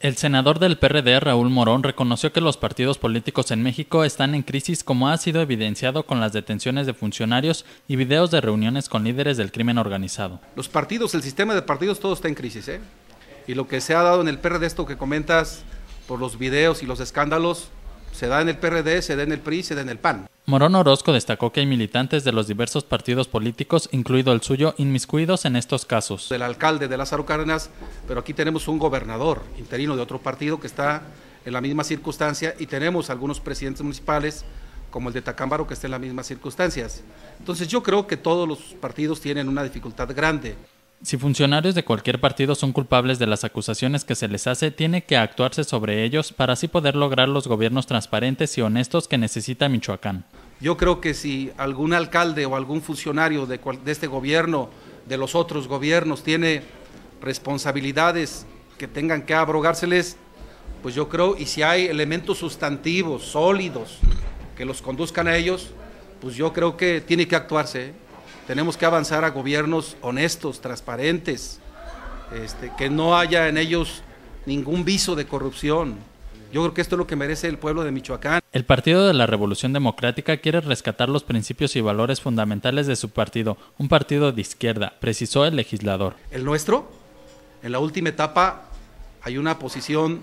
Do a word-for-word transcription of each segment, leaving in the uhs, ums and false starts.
El senador del P R D, Raúl Morón, reconoció que los partidos políticos en México están en crisis, como ha sido evidenciado con las detenciones de funcionarios y videos de reuniones con líderes del crimen organizado. Los partidos, el sistema de partidos, todo está en crisis, ¿eh? Y lo que se ha dado en el P R D, esto que comentas, por los videos y los escándalos, se da en el P R D, se da en el P R I, se da en el P A N. Morón Orozco destacó que hay militantes de los diversos partidos políticos, incluido el suyo, inmiscuidos en estos casos. El alcalde de Lázaro Cárdenas, pero aquí tenemos un gobernador interino de otro partido que está en la misma circunstancia, y tenemos algunos presidentes municipales, como el de Tacámbaro, que está en las mismas circunstancias. Entonces yo creo que todos los partidos tienen una dificultad grande. Si funcionarios de cualquier partido son culpables de las acusaciones que se les hace, tiene que actuarse sobre ellos para así poder lograr los gobiernos transparentes y honestos que necesita Michoacán. Yo creo que si algún alcalde o algún funcionario de, cual, de este gobierno, de los otros gobiernos, tiene responsabilidades que tengan que abrogárseles, pues yo creo, y si hay elementos sustantivos, sólidos, que los conduzcan a ellos, pues yo creo que tiene que actuarse, ¿eh? Tenemos que avanzar a gobiernos honestos, transparentes, este, que no haya en ellos ningún viso de corrupción. Yo creo que esto es lo que merece el pueblo de Michoacán. El Partido de la Revolución Democrática quiere rescatar los principios y valores fundamentales de su partido, un partido de izquierda, precisó el legislador. El nuestro, en la última etapa, hay una posición,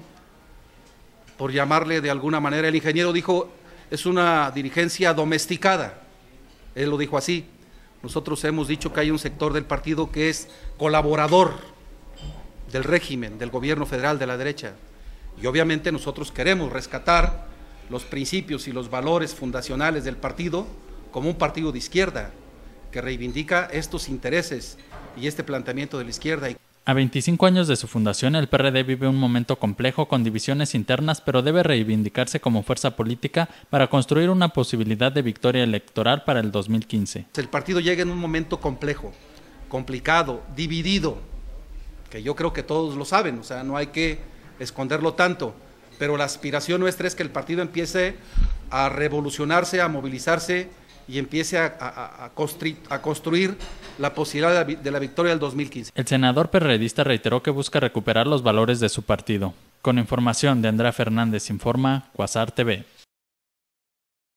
por llamarle de alguna manera, el ingeniero dijo, es una dirigencia domesticada, él lo dijo así. Nosotros hemos dicho que hay un sector del partido que es colaborador del régimen, del gobierno federal, de la derecha. Y obviamente nosotros queremos rescatar los principios y los valores fundacionales del partido como un partido de izquierda que reivindica estos intereses y este planteamiento de la izquierda. A veinticinco años de su fundación, el P R D vive un momento complejo con divisiones internas, pero debe reivindicarse como fuerza política para construir una posibilidad de victoria electoral para el dos mil quince. El partido llega en un momento complejo, complicado, dividido, que yo creo que todos lo saben, o sea, no hay que esconderlo tanto, pero la aspiración nuestra es que el partido empiece a revolucionarse, a movilizarse y empiece a, a, a, construir, a construir la posibilidad de la, de la victoria del dos mil quince. El senador perredista reiteró que busca recuperar los valores de su partido. Con información de Andrea Fernández, informa Quasar T V.